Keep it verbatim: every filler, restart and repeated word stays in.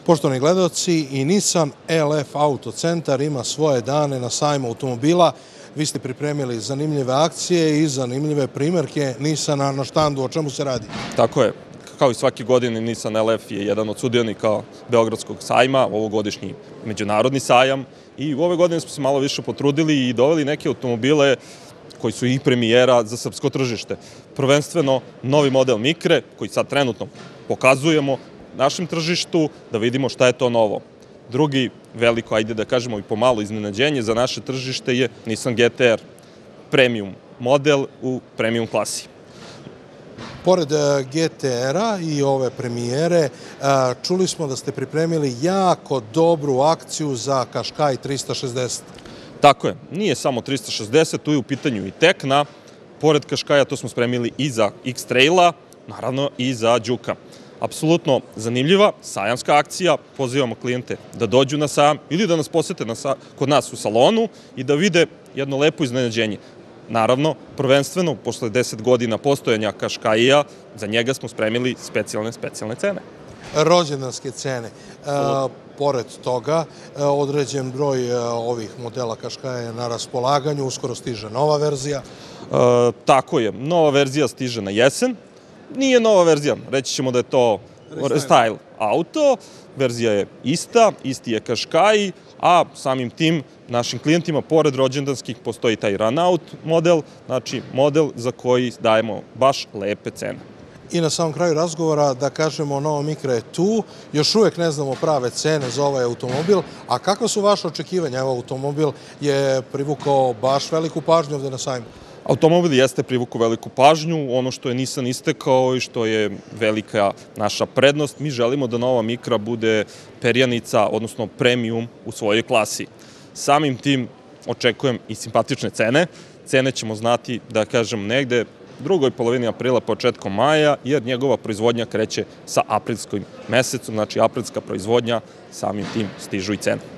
Poštovani gledaoci, i Nissan L F Auto centar ima svoje dane na sajmu automobila. Vi ste pripremili zanimljive akcije i zanimljive primjerke Nissana na štandu. O čemu se radi? Tako je. Kao i svake godine, Nissan L F je jedan od sudionika Beogradskog sajma, ovogodišnji međunarodni sajam. I u ove godine smo se malo više potrudili i doveli neke automobile koji su i premijera za srpsko tržište. Prvenstveno novi model Micre, koji sad trenutno pokazujemo našem tržištu, da vidimo šta je to novo. Drugi veliko, ajde da kažemo i pomalo iznenađenje za naše tržište je Nissan G T R, premium model u premium klasi. Pored G T R-a i ove premijere, čuli smo da ste pripremili jako dobru akciju za Qashqai trista šezdeset. Tako je, nije samo trista šezdeset, tu je u pitanju i Tekna. Pored Qashqaia to smo spremili i za X-Traila, naravno i za Đuka. Apsolutno zanimljiva sajamska akcija, pozivamo klijente da dođu na sajam ili da nas posete kod nas u salonu i da vide jedno lepo iznenađenje. Naravno, prvenstveno, posle deset godina postojanja Qashqaia, za njega smo spremili specijalne, specijalne cene. Rođendanske cene. Pored toga, određen broj ovih modela Qashqaia je na raspolaganju, uskoro stiže nova verzija. Tako je, nova verzija stiže na jesen. Nije nova verzija, reći ćemo da je to Restyle auto, verzija je ista, isti je Qashqai, a samim tim našim klijentima, pored rođendanskih, postoji taj Runout model, znači model za koji dajemo baš lepe cene. I na samom kraju razgovora da kažemo, novo Micra je tu, još uvijek ne znamo prave cene za ovaj automobil, a kakva su vaše očekivanja? Evo, automobil je privukao baš veliku pažnju ovde na sajmu. Automobil jeste privukao veliku pažnju, ono što je Nissan istekao i što je velika naša prednost, mi želimo da nova Micra bude perjanica, odnosno premium u svojoj klasi. Samim tim očekujem i simpatične cene. Cene ćemo znati, da kažem, negde drugoj polovini aprila, početkom maja, jer njegova proizvodnja kreće sa aprilskim mesecom, znači aprilska proizvodnja, samim tim stižu i cene.